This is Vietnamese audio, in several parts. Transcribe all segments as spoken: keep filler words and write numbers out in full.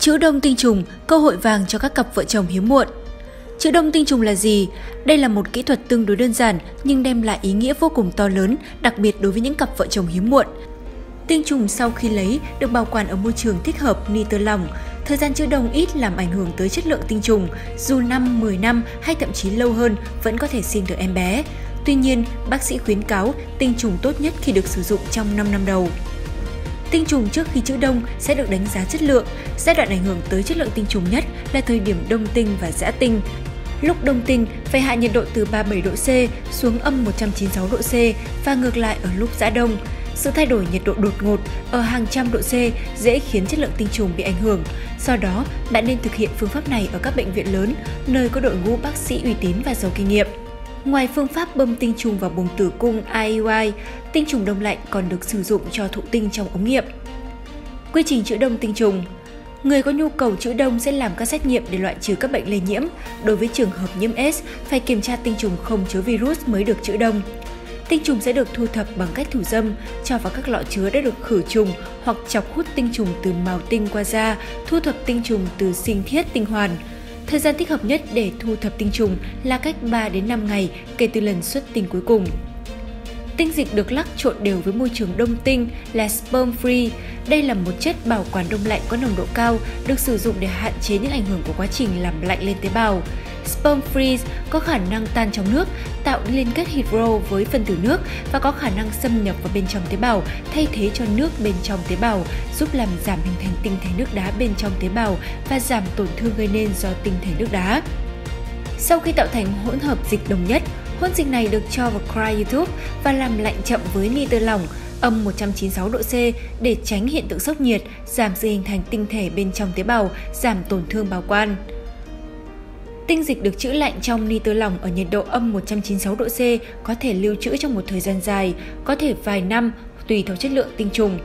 Chữa đông tinh trùng, cơ hội vàng cho các cặp vợ chồng hiếm muộn. Chữa đông tinh trùng là gì? Đây là một kỹ thuật tương đối đơn giản nhưng đem lại ý nghĩa vô cùng to lớn, đặc biệt đối với những cặp vợ chồng hiếm muộn. Tinh trùng sau khi lấy được bảo quản ở môi trường thích hợp, nitơ lỏng. Thời gian chữa đông ít làm ảnh hưởng tới chất lượng tinh trùng, dù năm, mười năm hay thậm chí lâu hơn vẫn có thể sinh được em bé. Tuy nhiên, bác sĩ khuyến cáo tinh trùng tốt nhất khi được sử dụng trong năm năm đầu. Tinh trùng trước khi chữa đông sẽ được đánh giá chất lượng. Giai đoạn ảnh hưởng tới chất lượng tinh trùng nhất là thời điểm đông tinh và giã tinh. Lúc đông tinh phải hạ nhiệt độ từ ba mươi bảy độ C xuống âm một trăm chín mươi sáu độ C và ngược lại ở lúc giã đông. Sự thay đổi nhiệt độ đột ngột ở hàng trăm độ C dễ khiến chất lượng tinh trùng bị ảnh hưởng. Do đó, bạn nên thực hiện phương pháp này ở các bệnh viện lớn, nơi có đội ngũ bác sĩ uy tín và giàu kinh nghiệm. Ngoài phương pháp bơm tinh trùng vào buồng tử cung I U I, tinh trùng đông lạnh còn được sử dụng cho thụ tinh trong ống nghiệm. Quy trình chữa đông tinh trùng. Người có nhu cầu chữa đông sẽ làm các xét nghiệm để loại trừ các bệnh lây nhiễm. Đối với trường hợp nhiễm S, phải kiểm tra tinh trùng không chứa virus mới được chữa đông. Tinh trùng sẽ được thu thập bằng cách thủ dâm, cho vào các lọ chứa đã được khử trùng hoặc chọc hút tinh trùng từ mào tinh qua da, thu thập tinh trùng từ sinh thiết tinh hoàn. Thời gian thích hợp nhất để thu thập tinh trùng là cách ba đến năm ngày kể từ lần xuất tinh cuối cùng. Tinh dịch được lắc trộn đều với môi trường đông tinh là sperm free. Đây là một chất bảo quản đông lạnh có nồng độ cao, được sử dụng để hạn chế những ảnh hưởng của quá trình làm lạnh lên tế bào. Sperm freeze có khả năng tan trong nước, tạo liên kết hydro với phân tử nước và có khả năng xâm nhập vào bên trong tế bào, thay thế cho nước bên trong tế bào, giúp làm giảm hình thành tinh thể nước đá bên trong tế bào và giảm tổn thương gây nên do tinh thể nước đá. Sau khi tạo thành hỗn hợp dịch đồng nhất, hỗn dịch này được cho vào cryotube và làm lạnh chậm với nitơ lỏng âm một trăm chín mươi sáu độ C để tránh hiện tượng sốc nhiệt, giảm sự hình thành tinh thể bên trong tế bào, giảm tổn thương bào quan. Tinh dịch được trữ lạnh trong nitơ lỏng ở nhiệt độ âm một trăm chín mươi sáu độ C có thể lưu trữ trong một thời gian dài, có thể vài năm, tùy theo chất lượng tinh trùng.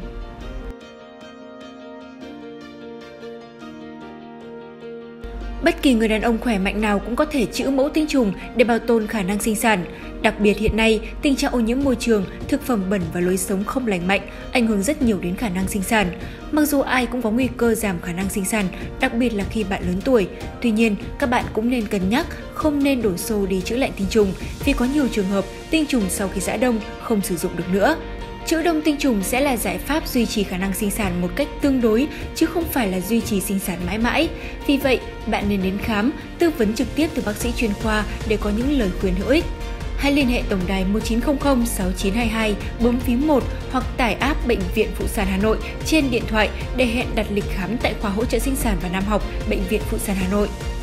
Bất kỳ người đàn ông khỏe mạnh nào cũng có thể trữ mẫu tinh trùng để bảo tồn khả năng sinh sản. Đặc biệt hiện nay, tình trạng ô nhiễm môi trường, thực phẩm bẩn và lối sống không lành mạnh ảnh hưởng rất nhiều đến khả năng sinh sản. Mặc dù ai cũng có nguy cơ giảm khả năng sinh sản, đặc biệt là khi bạn lớn tuổi. Tuy nhiên, các bạn cũng nên cân nhắc không nên đổ xô đi trữ lạnh tinh trùng vì có nhiều trường hợp tinh trùng sau khi giã đông không sử dụng được nữa. Chữa đông tinh trùng sẽ là giải pháp duy trì khả năng sinh sản một cách tương đối chứ không phải là duy trì sinh sản mãi mãi. Vì vậy, bạn nên đến khám, tư vấn trực tiếp từ bác sĩ chuyên khoa để có những lời khuyên hữu ích. Hãy liên hệ tổng đài một chín không không sáu chín hai hai bấm phím một hoặc tải app Bệnh viện Phụ sản Hà Nội trên điện thoại để hẹn đặt lịch khám tại khoa hỗ trợ sinh sản và nam học Bệnh viện Phụ sản Hà Nội.